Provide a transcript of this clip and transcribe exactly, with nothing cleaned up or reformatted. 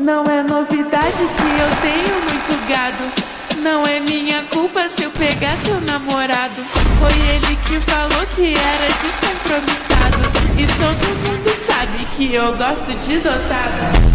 Não é novidade que eu tenho muito gado. Não é minha culpa se eu pegar seu namorado. Foi ele que falou que era descompromissado. E todo mundo sabe que eu gosto de dotado.